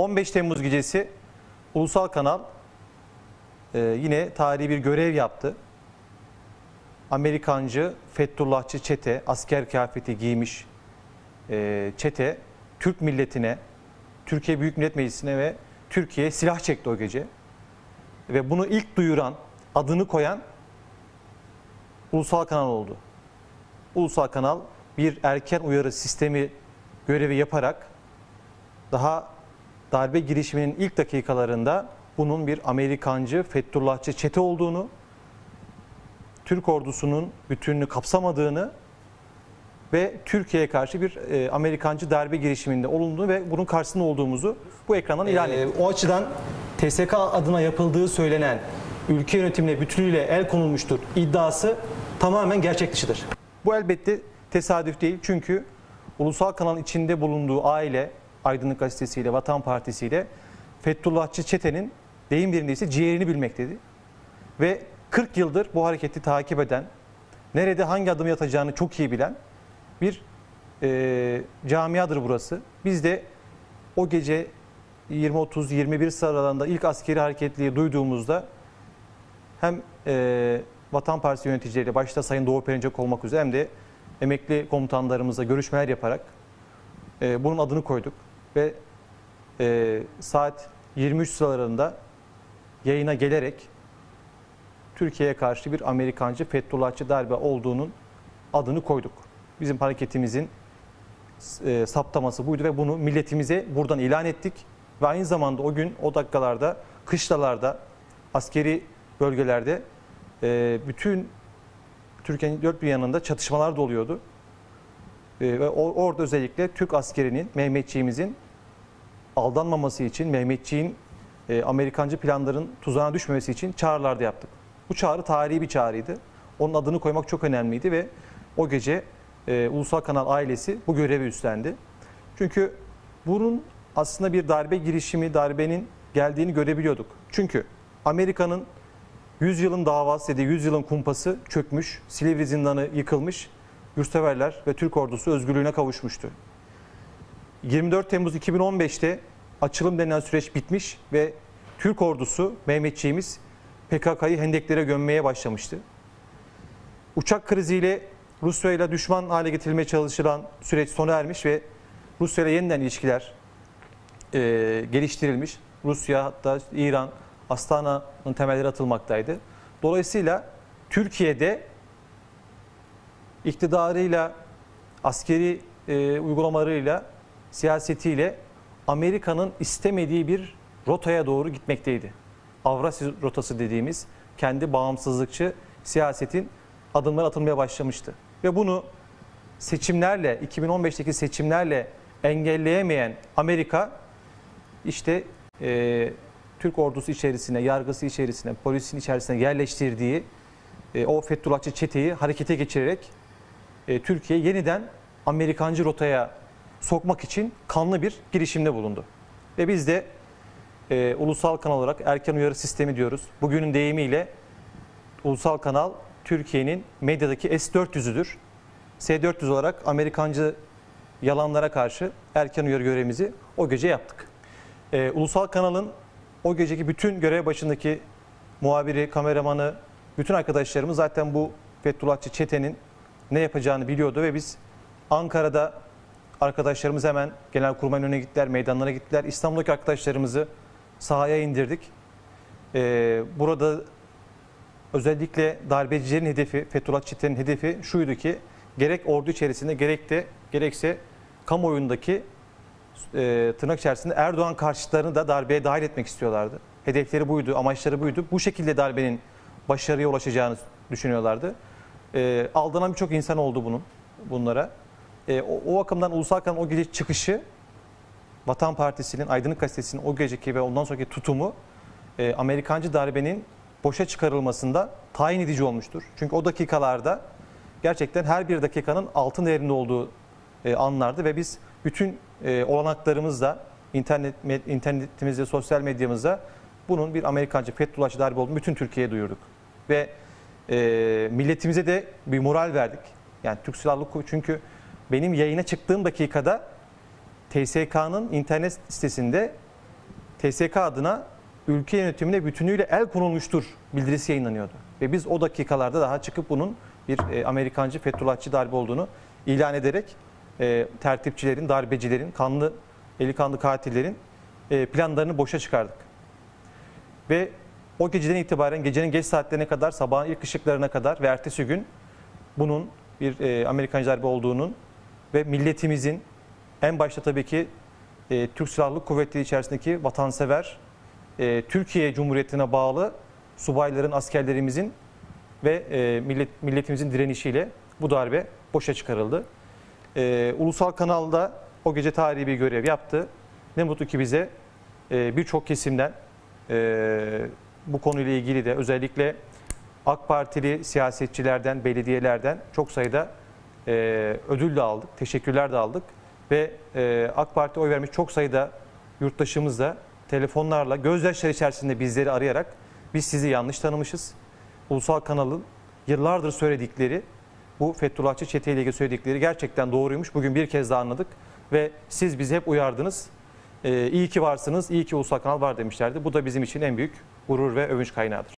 15 Temmuz gecesi Ulusal Kanal yine tarihi bir görev yaptı. Amerikancı, Fethullahçı çete, asker kıyafeti giymiş çete, Türk milletine, Türkiye Büyük Millet Meclisi'ne ve Türkiye'ye silah çekti o gece. Ve bunu ilk duyuran, adını koyan Ulusal Kanal oldu. Ulusal Kanal bir erken uyarı sistemi görevi yaparak daha darbe girişiminin ilk dakikalarında bunun bir Amerikancı, Fethullahçı çete olduğunu, Türk ordusunun bütününü kapsamadığını ve Türkiye'ye karşı bir Amerikancı darbe girişiminde olunduğunu ve bunun karşısında olduğumuzu bu ekrandan ilan etti. O açıdan TSK adına yapıldığı söylenen ülke yönetimine bütünüyle el konulmuştur iddiası tamamen gerçek dışıdır. Bu elbette tesadüf değil, çünkü Ulusal Kanal'ın içinde bulunduğu aile, Aydınlık Gazetesi ile Vatan Partisi ile Fethullahçı çetenin deyim yerinde ise ciğerini bilmektedir. Ve 40 yıldır bu hareketi takip eden, nerede hangi adım atacağını çok iyi bilen bir camiadır burası. Biz de o gece 20.30-21 sıralarında ilk askeri hareketliği duyduğumuzda hem Vatan Partisi yöneticileriyle, başta Sayın Doğu Perinçek olmak üzere, hem de emekli komutanlarımızla görüşmeler yaparak bunun adını koyduk. Ve saat 23 sıralarında yayına gelerek Türkiye'ye karşı bir Amerikancı, Fethullahçı darbe olduğunun adını koyduk. Bizim hareketimizin saptaması buydu ve bunu milletimize buradan ilan ettik. Ve aynı zamanda o gün, o dakikalarda, kışlalarda, askeri bölgelerde bütün Türkiye'nin dört bir yanında çatışmalar da oluyordu. Ve orada özellikle Türk askerinin, Mehmetçiğimizin aldanmaması için, Mehmetçiğin Amerikancı planların tuzağına düşmemesi için çağrılar da yaptık. Bu çağrı tarihi bir çağrıydı. Onun adını koymak çok önemliydi ve o gece Ulusal Kanal ailesi bu görevi üstlendi. Çünkü bunun aslında bir darbe girişimi, darbenin geldiğini görebiliyorduk. Çünkü Amerika'nın 100 yılın davası dediği 100 yılın kumpası çökmüş, Silivri zindanı yıkılmış, yurtseverler ve Türk ordusu özgürlüğüne kavuşmuştu. 24 Temmuz 2015'te açılım denilen süreç bitmiş ve Türk ordusu, Mehmetçiğimiz PKK'yı hendeklere gömmeye başlamıştı. Uçak kriziyle Rusya ile düşman hale getirilmeye çalışılan süreç sona ermiş ve Rusya ile yeniden ilişkiler geliştirilmiş. Rusya, hatta İran, Astana'nın temelleri atılmaktaydı. Dolayısıyla Türkiye'de iktidarıyla, askeri uygulamalarıyla, siyasetiyle Amerika'nın istemediği bir rotaya doğru gitmekteydi. Avrasya rotası dediğimiz kendi bağımsızlıkçı siyasetin adımları atılmaya başlamıştı. Ve bunu seçimlerle, 2015'teki seçimlerle engelleyemeyen Amerika, işte Türk ordusu içerisine, yargısı içerisine, polisin içerisine yerleştirdiği o Fethullahçı çeteyi harekete geçirerek Türkiye'yi yeniden Amerikancı rotaya sokmak için kanlı bir girişimde bulundu. Ve biz de Ulusal Kanal olarak erken uyarı sistemi diyoruz. Bugünün deyimiyle Ulusal Kanal Türkiye'nin medyadaki S-400'üdür. S-400 olarak Amerikancı yalanlara karşı erken uyarı görevimizi o gece yaptık. Ulusal Kanal'ın o geceki bütün görev başındaki muhabiri, kameramanı, bütün arkadaşlarımız zaten bu Fethullahçı çetenin ne yapacağını biliyordu ve biz Ankara'da arkadaşlarımız hemen Genelkurmay'ın önüne gittiler, meydanlara gittiler. İstanbul'daki arkadaşlarımızı sahaya indirdik. Burada özellikle darbecilerin hedefi, Fethullahçı çetenin hedefi şuydu ki, gerek ordu içerisinde gerekse kamuoyundaki tırnak içerisinde Erdoğan karşıtlarını da darbeye dahil etmek istiyorlardı. Hedefleri buydu, amaçları buydu. Bu şekilde darbenin başarıya ulaşacağını düşünüyorlardı. Aldanan birçok insan oldu bunlara. O bakımdan Ulusal Kanal'ın o gece çıkışı, Vatan Partisi'nin, Aydınlık Gazetesi'nin o geceki ve ondan sonraki tutumu Amerikancı darbenin boşa çıkarılmasında tayin edici olmuştur. Çünkü o dakikalarda gerçekten her bir dakikanın altın değerinde olduğu anlardı ve biz bütün olanaklarımızla, internetimizde, sosyal medyamızda bunun bir Amerikancı, Fethullahçı darbe olduğunu bütün Türkiye'ye duyurduk. Ve milletimize de bir moral verdik. Yani Türk Silahlı Kuvvetleri, çünkü benim yayına çıktığım dakikada TSK'nın internet sitesinde TSK adına ülke yönetimine bütünüyle el konulmuştur bildirisi yayınlanıyordu. Ve biz o dakikalarda daha çıkıp bunun bir Amerikancı, Fethullahçı darbe olduğunu ilan ederek tertipçilerin, darbecilerin, eli kanlı katillerin planlarını boşa çıkardık. Ve o geceden itibaren gecenin geç saatlerine kadar, sabahın ilk ışıklarına kadar ve ertesi gün bunun bir Amerikancı darbe olduğunun ve milletimizin en başta tabii ki Türk Silahlı Kuvvetleri içerisindeki vatansever, Türkiye Cumhuriyeti'ne bağlı subayların, askerlerimizin ve milletimizin direnişiyle bu darbe boşa çıkarıldı. Ulusal Kanal'da o gece tarihi bir görev yaptı. Ne mutlu ki bize birçok kesimden bu konuyla ilgili de özellikle AK Partili siyasetçilerden, belediyelerden çok sayıda ödül de aldık, teşekkürler de aldık. Ve AK Parti oy vermiş çok sayıda yurttaşımız da telefonlarla gözyaşları içerisinde bizleri arayarak biz sizi yanlış tanımışız. Ulusal Kanal'ın yıllardır söyledikleri, bu Fethullahçı çeteyle ilgili söyledikleri gerçekten doğruymuş. Bugün bir kez daha anladık ve siz bizi hep uyardınız. İyi ki varsınız, iyi ki Ulusal Kanal var demişlerdi. Bu da bizim için en büyük gurur ve övünç kaynağıdır.